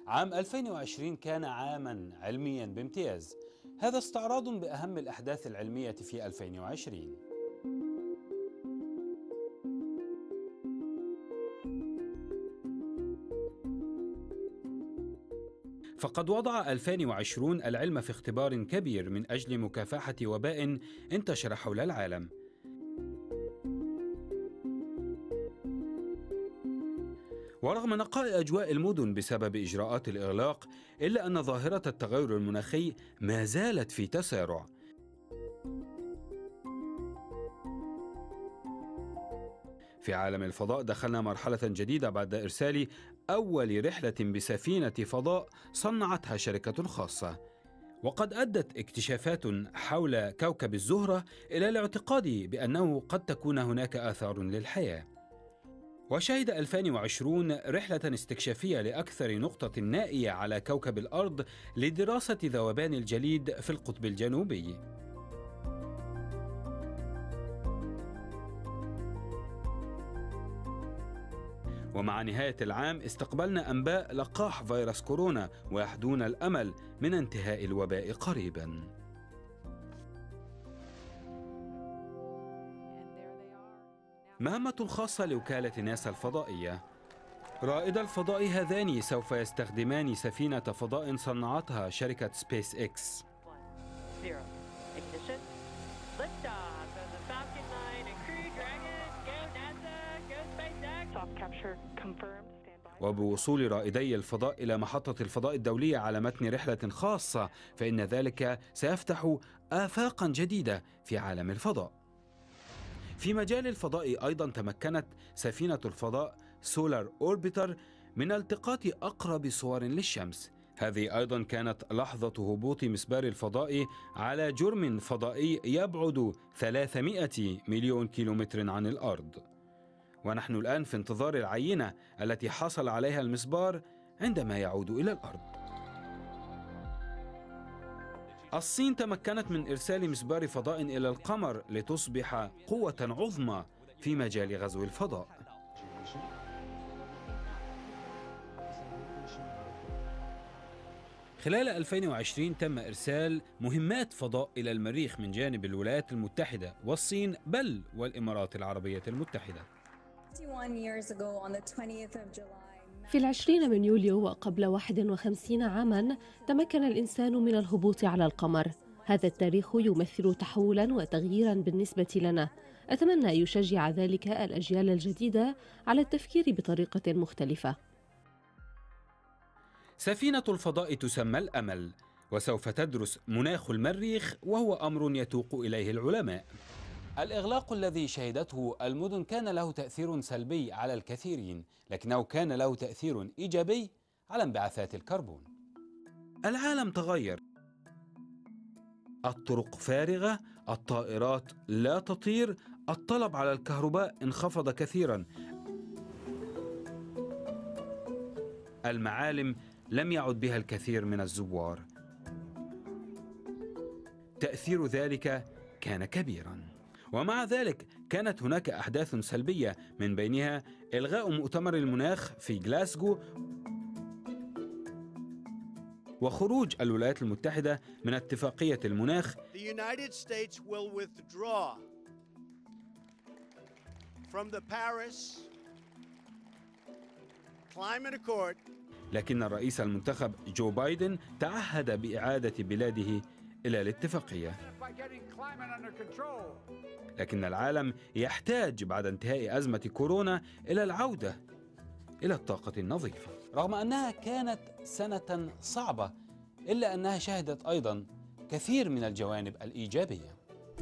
عام 2020 كان عاما علميا بامتياز. هذا استعراض بأهم الأحداث العلمية في 2020. فقد وضع 2020 العلم في اختبار كبير من أجل مكافحة وباء انتشر حول العالم. ورغم نقاء أجواء المدن بسبب إجراءات الإغلاق، إلا أن ظاهرة التغير المناخي ما زالت في تسارع. في عالم الفضاء دخلنا مرحلة جديدة بعد إرسال أول رحلة بسفينة فضاء صنعتها شركة خاصة. وقد أدت اكتشافات حول كوكب الزهرة إلى الاعتقاد بأنه قد تكون هناك آثار للحياة. وشهد 2020 رحلة استكشافية لأكثر نقطة نائية على كوكب الأرض لدراسة ذوبان الجليد في القطب الجنوبي. ومع نهاية العام استقبلنا أنباء لقاح فيروس كورونا، ويحدون الأمل من انتهاء الوباء قريباً. مهمة خاصة لوكالة ناسا الفضائية. رائد الفضاء هذان سوف يستخدمان سفينة فضاء صنعتها شركة سبيس إكس. وبوصول رائدي الفضاء إلى محطة الفضاء الدولية على متن رحلة خاصة، فإن ذلك سيفتح آفاقا جديدة في عالم الفضاء. في مجال الفضاء أيضا تمكنت سفينة الفضاء سولار أوربيتر من التقاط أقرب صور للشمس. هذه أيضا كانت لحظة هبوط مسبار الفضاء على جرم فضائي يبعد 300 مليون كيلومتر عن الأرض. ونحن الآن في انتظار العينة التي حصل عليها المسبار عندما يعود إلى الأرض. الصين تمكنت من إرسال مسبار فضاء إلى القمر لتصبح قوة عظمى في مجال غزو الفضاء. خلال 2020 تم إرسال مهمات فضاء إلى المريخ من جانب الولايات المتحدة والصين بل والإمارات العربية المتحدة. في 20 من يوليو وقبل 51 عاماً تمكن الإنسان من الهبوط على القمر. هذا التاريخ يمثل تحولاً وتغييراً بالنسبة لنا. أتمنى يشجع ذلك الأجيال الجديدة على التفكير بطريقة مختلفة. سفينة الفضاء تسمى الأمل، وسوف تدرس مناخ المريخ، وهو أمر يتوق إليه العلماء. الإغلاق الذي شهدته المدن كان له تأثير سلبي على الكثيرين، لكنه كان له تأثير إيجابي على انبعاثات الكربون. العالم تغير، الطرق فارغة، الطائرات لا تطير، الطلب على الكهرباء انخفض كثيرا، المعالم لم يعد بها الكثير من الزوار. تأثير ذلك كان كبيرا. ومع ذلك كانت هناك أحداث سلبية، من بينها إلغاء مؤتمر المناخ في غلاسكو وخروج الولايات المتحدة من اتفاقية المناخ. لكن الرئيس المنتخب جو بايدن تعهد بإعادة بلاده إلى الاتفاقية. لكن العالم يحتاج بعد انتهاء أزمة كورونا إلى العودة إلى الطاقة النظيفة. رغم أنها كانت سنة صعبة، إلا أنها شهدت أيضا كثير من الجوانب الإيجابية.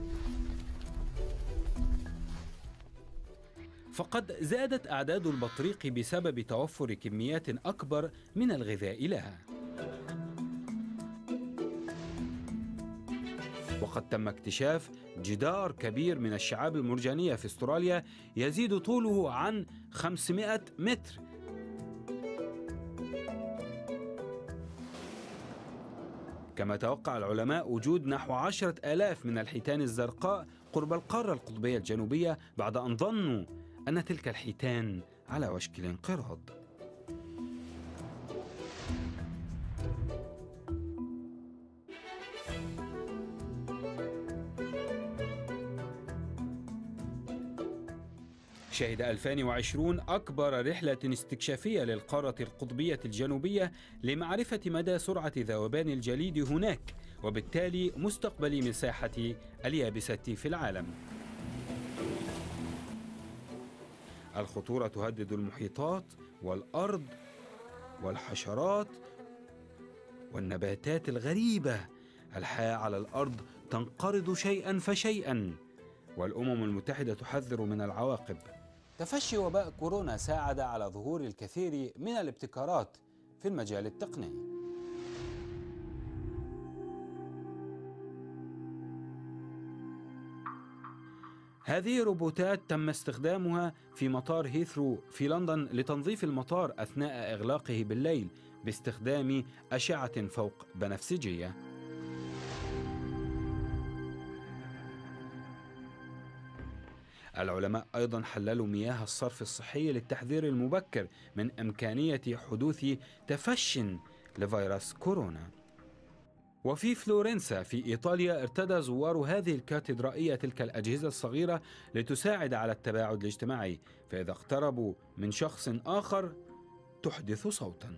فقد زادت أعداد البطريق بسبب توفر كميات أكبر من الغذاء لها. وقد تم اكتشاف جدار كبير من الشعاب المرجانية في استراليا يزيد طوله عن 500 متر. كما توقع العلماء وجود نحو 10,000 من الحيتان الزرقاء قرب القارة القطبية الجنوبية، بعد أن ظنوا أن تلك الحيتان على وشك الانقراض. شهد 2020 أكبر رحلة استكشافية للقارة القطبية الجنوبية لمعرفة مدى سرعة ذوبان الجليد هناك، وبالتالي مستقبل مساحة اليابسة في العالم. الخطورة تهدد المحيطات والأرض والحشرات والنباتات الغريبة. الحياة على الأرض تنقرض شيئا فشيئا، والأمم المتحدة تحذر من العواقب. تفشي وباء كورونا ساعد على ظهور الكثير من الابتكارات في المجال التقني. هذه روبوتات تم استخدامها في مطار هيثرو في لندن لتنظيف المطار أثناء إغلاقه بالليل باستخدام أشعة فوق بنفسجية. العلماء أيضا حللوا مياه الصرف الصحي للتحذير المبكر من إمكانية حدوث تفش لفيروس كورونا. وفي فلورنسا في إيطاليا ارتدى زوار هذه الكاتدرائية تلك الأجهزة الصغيرة لتساعد على التباعد الاجتماعي، فإذا اقتربوا من شخص آخر تحدث صوتا.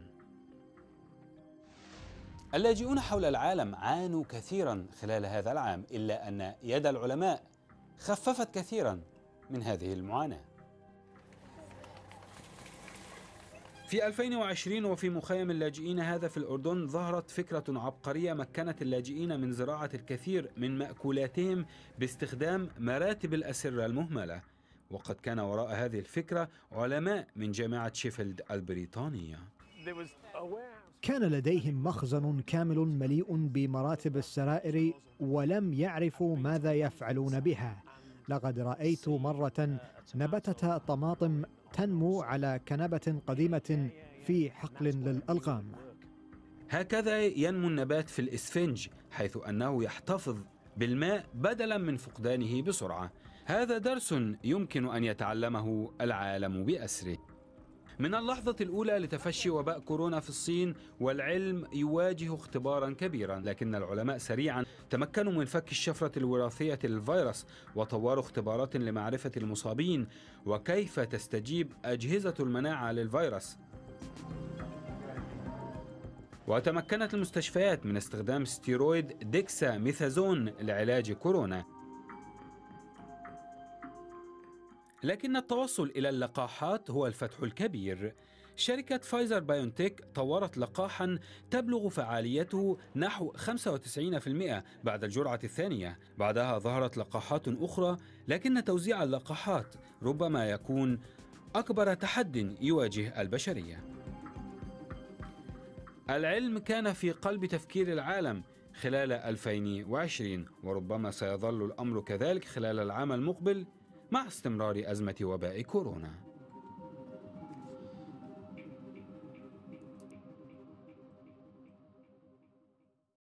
اللاجئون حول العالم عانوا كثيرا خلال هذا العام، إلا أن يد العلماء خففت كثيرا من هذه المعاناة. في 2020 وفي مخيم اللاجئين هذا في الأردن ظهرت فكرة عبقرية مكنت اللاجئين من زراعة الكثير من مأكولاتهم باستخدام مراتب الأسرة المهملة، وقد كان وراء هذه الفكرة علماء من جامعة شيفيلد البريطانية. كان لديهم مخزن كامل مليء بمراتب السرائر ولم يعرفوا ماذا يفعلون بها. لقد رأيت مرة نبتة طماطم تنمو على كنبة قديمة في حقل للألغام. هكذا ينمو النبات في الإسفنج، حيث أنه يحتفظ بالماء بدلا من فقدانه بسرعة. هذا درس يمكن أن يتعلمه العالم بأسره. من اللحظة الأولى لتفشي وباء كورونا في الصين والعلم يواجه اختبارا كبيرا، لكن العلماء سريعا تمكنوا من فك الشفرة الوراثية للفيروس وطوروا اختبارات لمعرفة المصابين وكيف تستجيب أجهزة المناعة للفيروس. وتمكنت المستشفيات من استخدام ستيرويد ديكساميثازون لعلاج كورونا. لكن التوصل إلى اللقاحات هو الفتح الكبير. شركة فايزر بايونتيك طورت لقاحا تبلغ فعاليته نحو 95% بعد الجرعة الثانية. بعدها ظهرت لقاحات أخرى، لكن توزيع اللقاحات ربما يكون أكبر تحد يواجه البشرية. العلم كان في قلب تفكير العالم خلال 2020، وربما سيظل الأمر كذلك خلال العام المقبل مع استمرار أزمة وباء كورونا.